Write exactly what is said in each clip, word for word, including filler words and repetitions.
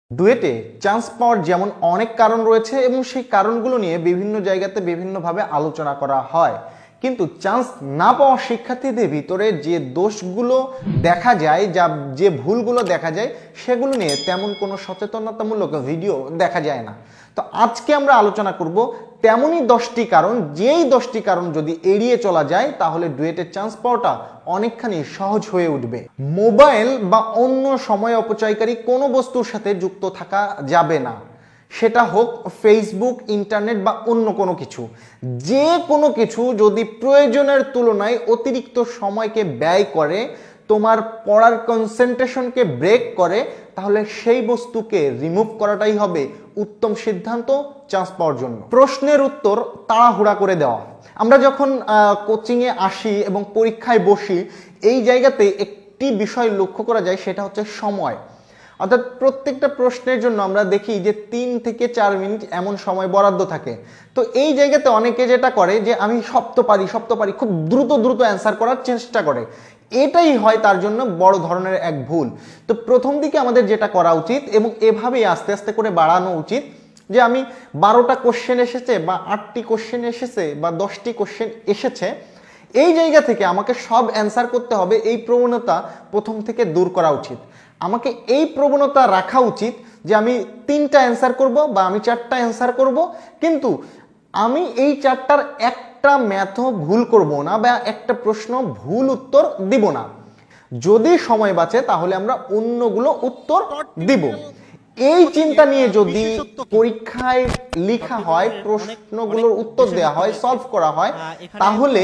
ডুয়েটে chance পাওয়ার যেমন অনেক কারণ রয়েছে এবং সেই কারণগুলো নিয়ে বিভিন্ন জায়গাতে বিভিন্নভাবে আলোচনা করা হয়, কিন্তু চান্স না পাওয়া শিক্ষার্থীদের ভিতরে যে দোষগুলো দেখা যায়, যা যে ভুলগুলো দেখা যায়, সেগুলো নিয়ে তেমন কোনো সচেতনতামূলক ভিডিও দেখা যায় না। তো আজকে আমরা আলোচনা করব তেমনই দশটি কারণ, যেই দশটি কারণ যদি এড়িয়ে চলা যায় তাহলে ডুয়েটের চান্স পাওয়াটা অনেকখানি সহজ হয়ে উঠবে। মোবাইল বা অন্য সময় অপচয়কারী কোনো বস্তুর সাথে যুক্ত থাকা যাবে না, সেটা হোক ফেসবুক, ইন্টারনেট বা অন্য কোনো কিছু। যে কোনো কিছু যদি প্রয়োজনের তুলনায় অতিরিক্ত সময়কে ব্যয় করে, তোমার পড়ার কনসেন্ট্রেশনকে ব্রেক করে, তাহলে সেই বস্তুকে রিমুভ করাটাই হবে উত্তম সিদ্ধান্ত চান্স পাওয়ার জন্য। প্রশ্নের উত্তর তাড়াহুড়া করে দেওয়া। আমরা যখন কোচিংয়ে আসি এবং পরীক্ষায় বসি, এই জায়গাতে একটি বিষয় লক্ষ্য করা যায়, সেটা হচ্ছে সময়। অর্থাৎ প্রত্যেকটা প্রশ্নের জন্য আমরা দেখি যে তিন থেকে চার মিনিট এমন সময় বরাদ্দ থাকে। তো এই জায়গাতে অনেকে যেটা করে যে আমি সব তো পারি সব তো পারি খুব দ্রুত দ্রুত অ্যান্সার করার চেষ্টা করে, এটাই হয় তার জন্য বড় ধরনের এক ভুল। তো প্রথম দিকে আমাদের যেটা করা উচিত এবং এভাবেই আস্তে আস্তে করে বাড়ানো উচিত যে আমি বারোটা কোশ্চেন এসেছে বা আটটি কোশ্চেন এসেছে বা দশটি কোশ্চেন এসেছে, এই জায়গা থেকে আমাকে সব অ্যান্সার করতে হবে, এই প্রবণতা প্রথম থেকে দূর করা উচিত। আমাকে এই প্রবণতা রাখা উচিত যে আমি তিনটা অ্যান্সার করব বা আমি চারটা অ্যান্সার করব, কিন্তু আমি এই চারটার একটা ম্যাথও ভুল করব না বা একটা প্রশ্ন ভুল উত্তর দিব না। যদি সময় বাঁচে তাহলে আমরা অন্যগুলো উত্তর দিব। এই চিন্তা নিয়ে যদি পরীক্ষায় লেখা হয়, প্রশ্নগুলোর উত্তর দেওয়া হয়, সলভ করা হয়, তাহলে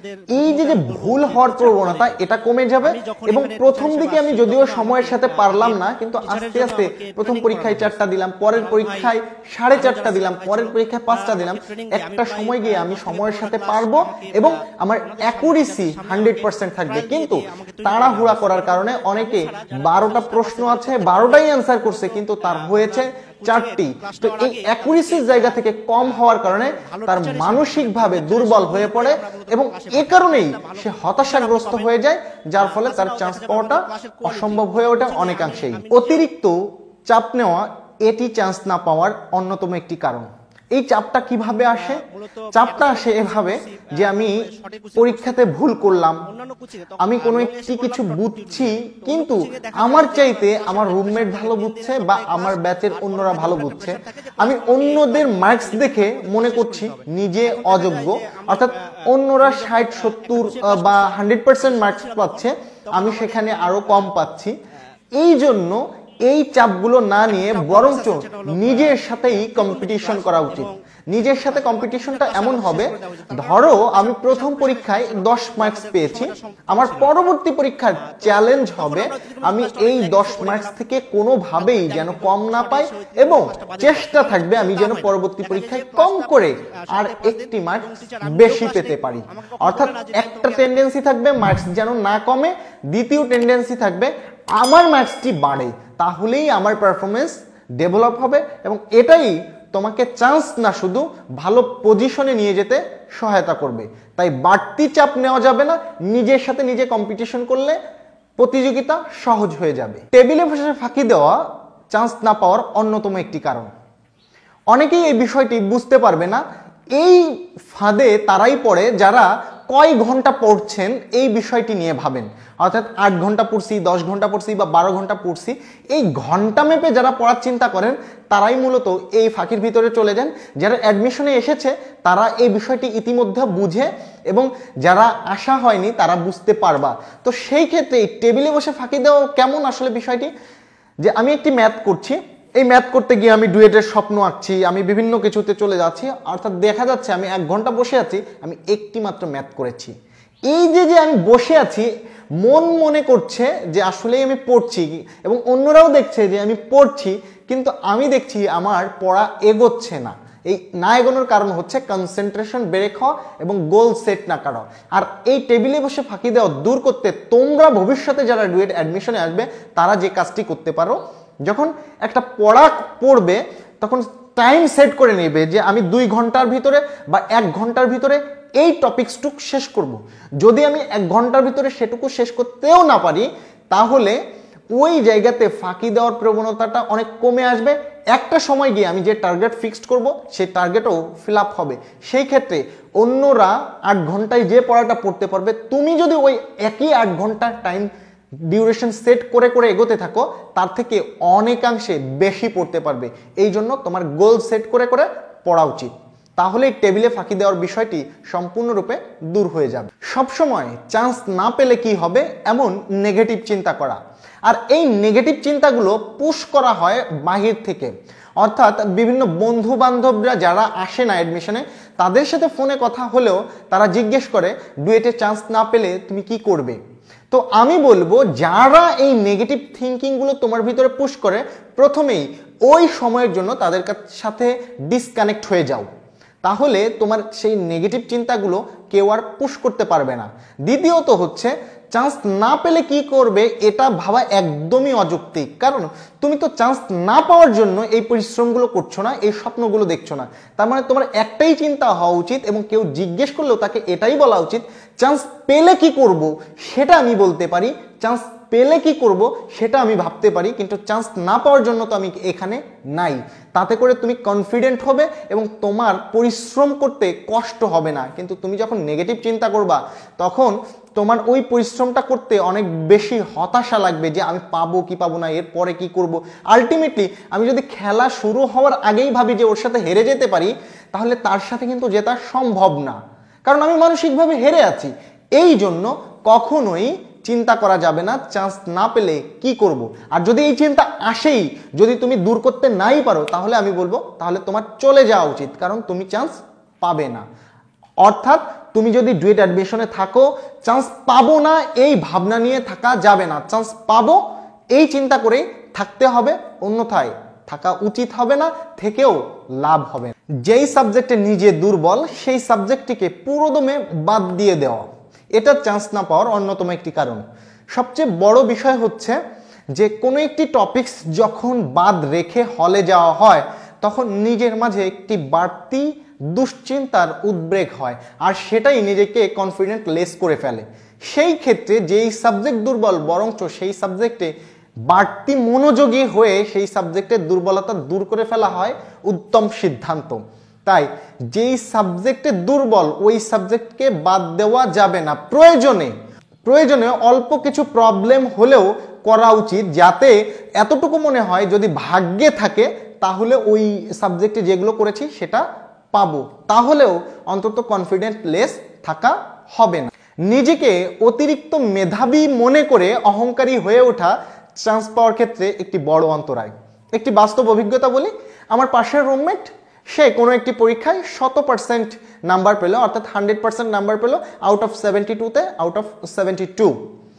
এই যে যে ভুল হওয়ার প্রবণতা এটা কমে যাবে। এবং প্রথম দিকে আমি যদিও সময়ের সাথে পারলাম না, কিন্তু আস্তে আস্তে প্রথম পরীক্ষায় চারটা দিলাম, পরের পরীক্ষায় সাড়ে চারটা দিলাম, পরের পরীক্ষায় পাঁচটা দিলাম, একটা সময় গিয়ে আমি সময়ের সাথে পারবো এবং আমার অ্যাকুরেসি হান্ড্রেড পার্সেন্ট থাকবে। কিন্তু তাড়াহুড়া করার কারণে অনেকে বারোটা প্রশ্ন আছে, বারোটাই অ্যান্সার করছে, কিন্তু তার হয়েছে চারটি। তো এই অ্যাকুরেসির জায়গা থেকে কম হওয়ার কারণে তার মানসিকভাবে দুর্বল হয়ে পড়ে এবং এ কারণেই সে হতাশাগ্রস্ত হয়ে যায়, যার ফলে তার চান্স পাওয়াটা অসম্ভব হয়ে ওঠে অনেকাংশেই। অতিরিক্ত চাপ নেওয়া এটি চান্স না পাওয়ার অন্যতম একটি কারণ। এই চাপটা কিভাবে আসে? চাপটা আসে এভাবে যে আমি পরীক্ষাতে ভুল করলাম, আমি কোনো একটি কিছু বুঝছি, কিন্তু আমার চাইতে আমার রুমমেট ভালো বুঝছে বা আমার ব্যাচের অন্যরা ভালো বুঝছে, আমি অন্যদের মার্কস দেখে মনে করছি নিজে অযোগ্য। অর্থাৎ অন্যরা ষাট সত্তর বা হান্ড্রেড পার্সেন্ট মার্কস পাচ্ছে, আমি সেখানে আরো কম পাচ্ছি। এই জন্য এই চাপগুলো না নিয়ে বরঞ্চ নিজের সাথেই কম্পিটিশন করা উচিত। নিজের সাথে কম্পিটিশনটা এমন হবে, ধরো আমি প্রথম পরীক্ষায় দশ মার্কস পেয়েছি, আমার পরবর্তী পরীক্ষার চ্যালেঞ্জ হবে আমি এই দশ মার্কস থেকে কোনোভাবেই যেন কম না পাই এবং চেষ্টা থাকবে আমি যেন পরবর্তী পরীক্ষায় কম করে আর একটি মার্কস বেশি পেতে পারি। অর্থাৎ একটা টেন্ডেন্সি থাকবে মার্কস যেন না কমে, দ্বিতীয় টেন্ডেন্সি থাকবে আমার মার্কসটি বাড়ে, তাহলেই আমার পারফরমেন্স ডেভেলপ হবে এবং এটাই তোমাকে চান্স না শুধু ভালো পজিশনে নিয়ে যেতে সহায়তা করবে। তাই বাড়তি চাপ নেওয়া যাবে না, নিজের সাথে নিজে কম্পিটিশন করলে প্রতিযোগিতা সহজ হয়ে যাবে। টেবিলে বসে ফাঁকি দেওয়া চান্স না পাওয়ার অন্যতম একটি কারণ। অনেকেই এই বিষয়টি বুঝতে পারবে না। এই ফাঁদে তারাই পড়ে যারা কয় ঘন্টা পড়ছেন এই বিষয়টি নিয়ে ভাবেন। অর্থাৎ আট ঘন্টা পড়ছি, দশ ঘন্টা পড়ছি বা বারো ঘন্টা পড়ছি, এই ঘন্টা মেপে যারা পড়ার চিন্তা করেন তারাই মূলত এই ফাঁকির ভিতরে চলে যান। যারা অ্যাডমিশনে এসেছে তারা এই বিষয়টি ইতিমধ্যে বুঝে এবং যারা আশা হয়নি তারা বুঝতে পারবা। তো সেই ক্ষেত্রে এই টেবিলে বসে ফাঁকি দেওয়া কেমন আসলে বিষয়টি, যে আমি একটি ম্যাথ করছি, এই ম্যাথ করতে গিয়ে আমি ডুয়েটের স্বপ্ন আঁকছি, আমি বিভিন্ন কিছুতে চলে যাচ্ছি, অর্থাৎ দেখা যাচ্ছে আমি এক ঘন্টা বসে আছি, আমি একটি মাত্র ম্যাথ করেছি। এই যে যে আমি বসে আছি, মন মনে করছে যে আসলেই আমি পড়ছি এবং অন্যরাও দেখছে যে আমি পড়ছি, কিন্তু আমি দেখছি আমার পড়া এগোচ্ছে না। এই না এগোনোর কারণ হচ্ছে কনসেন্ট্রেশন ব্রেক হওয়া এবং গোল সেট না করা। আর এই টেবিলে বসে ফাঁকি দেওয়া দূর করতে তোমরা ভবিষ্যতে যারা ডুয়েট অ্যাডমিশনে আসবে তারা যে কাজটি করতে পারো, যখন একটা পড়া পড়বে তখন টাইম সেট করে নেবে যে আমি দুই ঘন্টার ভিতরে বা এক ঘন্টার ভিতরে এই টপিকসটুকু শেষ করব। যদি আমি এক ঘন্টার ভিতরে সেটুকু শেষ করতেও না পারি, তাহলে ওই জায়গাতে ফাঁকি দেওয়ার প্রবণতাটা অনেক কমে আসবে। একটা সময় গিয়ে আমি যে টার্গেট ফিক্সড করব সেই টার্গেটও ফিল আপ হবে। সেই ক্ষেত্রে অন্যরা আট ঘন্টায় যে পড়াটা পড়তে পারবে, তুমি যদি ওই একই আট ঘন্টার টাইম ডিউরেশন সেট করে করে এগোতে থাকো, তার থেকে অনেকাংশে বেশি পড়তে পারবে। এই জন্য তোমার গোল সেট করে করে পড়া উচিত, তাহলে টেবিলে ফাঁকি দেওয়ার বিষয়টি সম্পূর্ণরূপে দূর হয়ে যাবে। সবসময় চান্স না পেলে কি হবে এমন নেগেটিভ চিন্তা করা, আর এই নেগেটিভ চিন্তাগুলো পুশ করা হয় বাহির থেকে, অর্থাৎ বিভিন্ন বন্ধু বান্ধবরা যারা আসে না অ্যাডমিশনে, তাদের সাথে ফোনে কথা হলেও তারা জিজ্ঞেস করে ডুয়েটে চান্স না পেলে তুমি কি করবে। তো আমি বলবো যারা এই নেগেটিভ থিঙ্কিংগুলো তোমার ভিতরে পুশ করে, প্রথমেই ওই সময়ের জন্য তাদের সাথে ডিসকানেক্ট হয়ে যাও, তাহলে তোমার সেই নেগেটিভ চিন্তাগুলো কেউ আর পুশ করতে পারবে না। দ্বিতীয়ত হচ্ছে চান্স না পেলে কি করবে এটা ভাবা একদমই অযৌক্তিক, কারণ তুমি তো চান্স না পাওয়ার জন্য এই পরিশ্রমগুলো করছো না, এই স্বপ্নগুলো দেখছো না। তার মানে তোমার একটাই চিন্তা হওয়া উচিত, এবং কেউ জিজ্ঞেস করলেও তাকে এটাই বলা উচিত, চান্স পেলে কি করব সেটা আমি বলতে পারি, চান্স পেলে কি করব সেটা আমি ভাবতে পারি, কিন্তু চান্স না পাওয়ার জন্য তো আমি এখানে নাই। তাতে করে তুমি কনফিডেন্ট হবে এবং তোমার পরিশ্রম করতে কষ্ট হবে না। কিন্তু তুমি যখন নেগেটিভ চিন্তা করবা, তখন তোমার ওই পরিশ্রমটা করতে অনেক বেশি হতাশা লাগবে যে আমি পাবো কি পাবো না, এরপরে কি করব। আলটিমেটলি আমি যদি খেলা শুরু হওয়ার আগেই ভাবি যে ওর সাথে হেরে যেতে পারি, তাহলে তার সাথে কিন্তু জেতা সম্ভব না, কারণ আমি মানসিকভাবে হেরে আছি। এই জন্য কখনোই চিন্তা করা যাবে না চান্স না পেলে কি করব। আর যদি এই চিন্তা আসেই যদি তুমি দূর করতে নাই পারো, তাহলে আমি বলবো তাহলে তোমার চলে যাওয়া উচিত, কারণ তুমি চান্স পাবে না। অর্থাৎ তুমি যদি ডুয়েট অ্যাডমিশনে থাকো, চান্স পাবো না এই ভাবনা নিয়ে থাকা যাবে না, চান্স পাবো এই চিন্তা করেই থাকতে হবে, অন্যথায় থাকা উচিত হবে না, থেকেও লাভ হবে না। যেই সাবজেক্টে নিজে দুর্বল সেই সাবজেক্টটিকে পুরোদমে বাদ দিয়ে দেওয়া, এটা চান্স না পাওয়ার অন্যতম একটি কারণ। সবচেয়ে বড় বিষয় হচ্ছে যে কোনো একটি টপিকস যখন বাদ রেখে হলে যাওয়া হয়, তখন নিজের মাঝে একটি বাড়তি দুশ্চিন্তার উদ্বেগ হয়, আর সেটাই নিজেকে কনফিডেন্ট লেস করে ফেলে। সেই ক্ষেত্রে যেই সাবজেক্ট দুর্বল, বরঞ্চ সেই সাবজেক্টে বাড়তি মনোযোগী হয়ে সেই সাবজেক্টের দুর্বলতা দূর করে ফেলা হয় উত্তম সিদ্ধান্ত। তাই যেই সাবজেক্টে দুর্বল ওই সাবজেক্টকে বাদ দেওয়া যাবে না। প্রয়োজনে প্রয়োজনে অল্প কিছু প্রবলেম হলেও করা উচিত, যাতে এতটুকু মনে হয় যদি ভাগ্যে থাকে তাহলে ওই সাবজেক্টে যেগুলো করেছি সেটা পাবো, তাহলেও অন্তত কনফিডেন্ট লেস থাকা হবে না। নিজেকে অতিরিক্ত মেধাবী মনে করে অহংকারী হয়ে ওঠা চান্স পাওয়ার ক্ষেত্রে একটি বড় অন্তরায়। একটি বাস্তব অভিজ্ঞতা বলি, আমার পাশের রুমমেট, সে কোনো একটি পরীক্ষায় শত পার্সেন্ট নাম্বার পেল, অর্থাৎ হান্ড্রেড পার্সেন্ট নাম্বার পেল আউট অফ সেভেন্টি টুতে আউট অফ সেভেন্টি টু।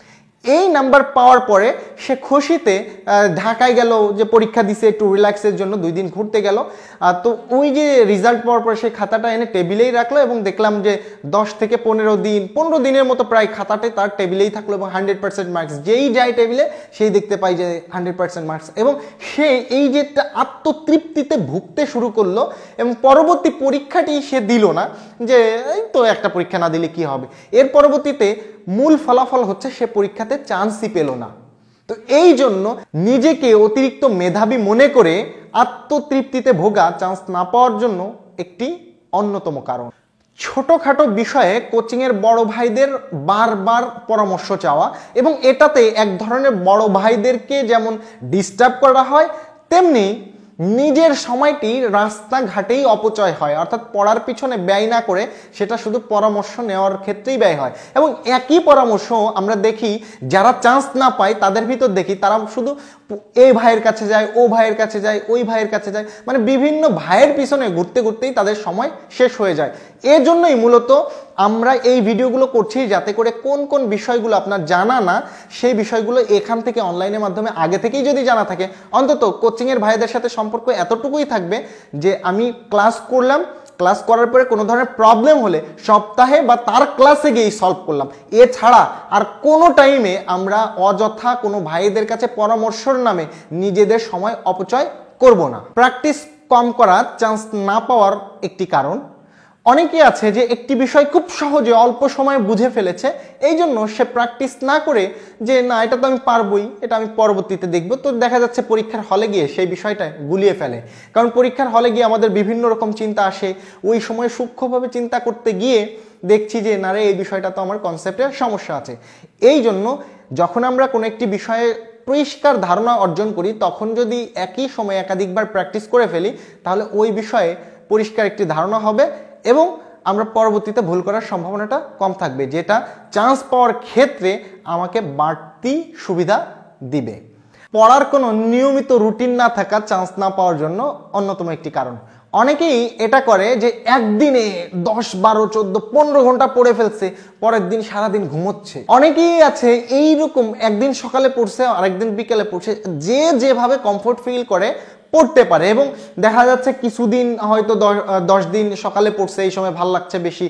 এই নাম্বার পাওয়ার পরে সে খুশিতে ঢাকায় গেল, যে পরীক্ষা দিছে একটু রিল্যাক্সের জন্য, দুই দিন ঘুরতে গেল। তো ওই যে রেজাল্ট পাওয়ার পরে সে খাতাটা এনে টেবিলেই রাখলো, এবং দেখলাম যে দশ থেকে পনেরো দিন পনেরো দিনের মতো প্রায় খাতাটাই তার টেবিলেই থাকলো, এবং হান্ড্রেড পার্সেন্ট মার্কস। যেই যায় টেবিলে সেই দেখতে পাই যে হান্ড্রেড পার্সেন্ট মার্কস, এবং সে এই যে আত্মতৃপ্তিতে ভুগতে শুরু করলো। এবং পরবর্তী পরীক্ষাটি সে দিল না, যে এই তো একটা পরীক্ষা না দিলে কি হবে। এর পরবর্তীতে মূল ফলাফল হচ্ছে সে পরীক্ষাতে চান্সই পেল না। তো এই জন্য নিজেকে অতিরিক্ত মেধাবী মনে করে আত্মতৃপ্তিতে ভোগা চান্স না পাওয়ার জন্য একটি অন্যতম কারণ। ছোটখাটো বিষয়ে কোচিংয়ের বড় ভাইদের বারবার পরামর্শ চাওয়া, এবং এটাতে এক ধরনের বড় ভাইদেরকে যেমন ডিস্টার্ব করা হয়, তেমনি নিজের সময়টি রাস্তাঘাটেই অপচয় হয়। অর্থাৎ পড়ার পিছনে ব্যয় না করে সেটা শুধু পরামর্শ নেওয়ার ক্ষেত্রেই ব্যয় হয়। এবং একই পরামর্শ আমরা দেখি যারা চান্স না পায় তাদের ভিতর দেখি তারা শুধু এই ভাইয়ের কাছে যায়, ও ভাইয়ের কাছে যায়, ওই ভাইয়ের কাছে যায়, মানে বিভিন্ন ভাইয়ের পিছনে ঘুরতে ঘুরতেই তাদের সময় শেষ হয়ে যায়। এর জন্যই মূলত আমরা এই ভিডিওগুলো করছি, যাতে করে কোন কোন বিষয়গুলো আপনার জানা না সেই বিষয়গুলো এখান থেকে অনলাইনের মাধ্যমে আগে থেকেই যদি জানা থাকে, অন্তত কোচিংয়ের ভাইদের সাথে সম্পর্ক এতটুকুই থাকবে যে আমি ক্লাস করলাম, ক্লাস করার পরে কোনো ধরনের প্রবলেম হলে সপ্তাহে বা তার ক্লাসে গিয়েই সলভ করলাম। এছাড়া আর কোনো টাইমে আমরা অযথা কোনো ভাইদের কাছে পরামর্শর নামে নিজেদের সময় অপচয় করব না। প্র্যাকটিস কম করা চান্স না পাওয়ার একটি কারণ। অনেকেই আছে যে একটি বিষয় খুব সহজে অল্প সময়ে বুঝে ফেলেছে, এই জন্য সে প্র্যাকটিস না করে যে না এটা তো আমি পারবই, এটা আমি পরবর্তীতে দেখব, তো দেখা যাচ্ছে পরীক্ষার হলে গিয়ে সেই বিষয়টা গুলিয়ে ফেলে। কারণ পরীক্ষার হলে গিয়ে আমাদের বিভিন্ন রকম চিন্তা আসে, ওই সময় সূক্ষ্মভাবে চিন্তা করতে গিয়ে দেখছি যে না রে এই বিষয়টা তো আমার কনসেপ্টের সমস্যা আছে। এই জন্য যখন আমরা কোনো একটি বিষয়ে পরিষ্কার ধারণা অর্জন করি, তখন যদি একই সময়ে একাধিকবার প্র্যাকটিস করে ফেলি, তাহলে ওই বিষয়ে পরিষ্কার একটি ধারণা হবে এবং আমরা পরবর্তীতে ভুল করার সম্ভাবনাটা কম থাকবে, যেটা চান্স পাওয়ার ক্ষেত্রে আমাকে বাড়তি সুবিধা দিবে। পড়ার কোনো নিয়মিত রুটিন না থাকা চান্স না পাওয়ার জন্য অন্যতম একটি কারণ। অনেকেই এটা করে যে একদিনে দশ বারো চোদ্দ পনেরো ঘন্টা পড়ে ফেলছে, পরের দিন সারাদিন ঘুমোচ্ছে। অনেকেই আছে এইরকম, একদিন সকালে পড়ছে আরেকদিন বিকেলে পড়ছে, যে যেভাবে কমফোর্ট ফিল করে পড়তে পারে। এবং দেখা যাচ্ছে কিছুদিন হয়তো দশ দিন সকালে পড়ছে, এই সময় ভালো লাগছে বেশি,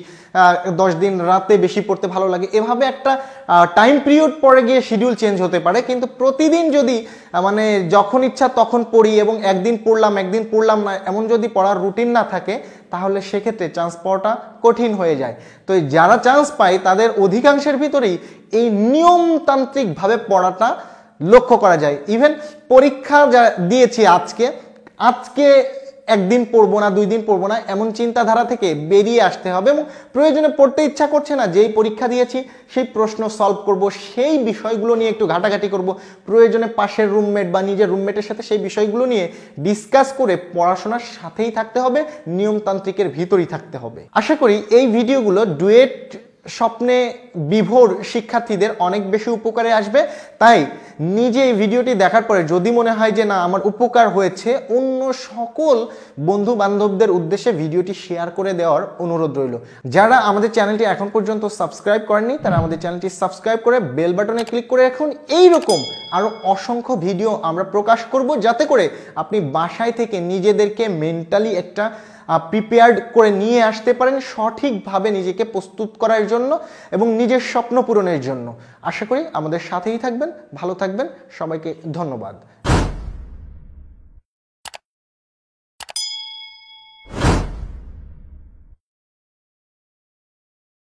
দশ দিন রাতে বেশি পড়তে ভালো লাগে, এভাবে একটা টাইম পিরিয়ড পরে গিয়ে শিডিউল চেঞ্জ হতে পারে। কিন্তু প্রতিদিন যদি মানে যখন ইচ্ছা তখন পড়ি এবং একদিন পড়লাম একদিন পড়লাম না, এমন যদি পড়ার রুটিন না থাকে, তাহলে সেক্ষেত্রে চান্স পাওয়াটা কঠিন হয়ে যায়। তো যারা চান্স পায় তাদের অধিকাংশের ভিতরেই এই নিয়মতান্ত্রিকভাবে পড়াটা লক্ষ্য করা যায়। ইভেন পরীক্ষা যা দিয়েছি আজকে আজকে একদিন পড়বো না, দুই দিন পড়বো না, এমন চিন্তাধারা থেকে বেরিয়ে আসতে হবে এবং প্রয়োজনে পড়তে ইচ্ছা করছে না, যেই পরীক্ষা দিয়েছি সেই প্রশ্ন সলভ করব, সেই বিষয়গুলো নিয়ে একটু ঘাটাঘাটি করব, প্রয়োজনে পাশের রুমমেট বা নিজের রুমমেটের সাথে সেই বিষয়গুলো নিয়ে ডিসকাস করে পড়াশোনার সাথেই থাকতে হবে, নিয়মতান্ত্রিকের ভিতরই থাকতে হবে। আশা করি এই ভিডিওগুলো ডুয়েট স্বপ্নে বিভোর শিক্ষার্থীদের অনেক বেশি উপকারে আসবে। তাই নিজে এই ভিডিওটি দেখার পরে যদি মনে হয় যে না আমার উপকার হয়েছে, অন্য সকল বন্ধু বান্ধবদের উদ্দেশ্যে ভিডিওটি শেয়ার করে দেওয়ার অনুরোধ রইল। যারা আমাদের চ্যানেলটি এখন পর্যন্ত সাবস্ক্রাইব করেননি, তারা আমাদের চ্যানেলটি সাবস্ক্রাইব করে বেল বাটনে ক্লিক করে রাখুন। এইরকম আরও অসংখ্য ভিডিও আমরা প্রকাশ করব, যাতে করে আপনি বাসায় থেকে নিজেদেরকে মেন্টালি একটা প্রিপেয়ার্ড করে নিয়ে আসতে পারেন, সঠিকভাবে নিজেকে প্রস্তুত করার জন্য এবং নিজের স্বপ্ন পূরণের জন্য। আশা করি আমাদের সাথেই থাকবেন, ভালো থাকবেন। সবাইকে ধন্যবাদ।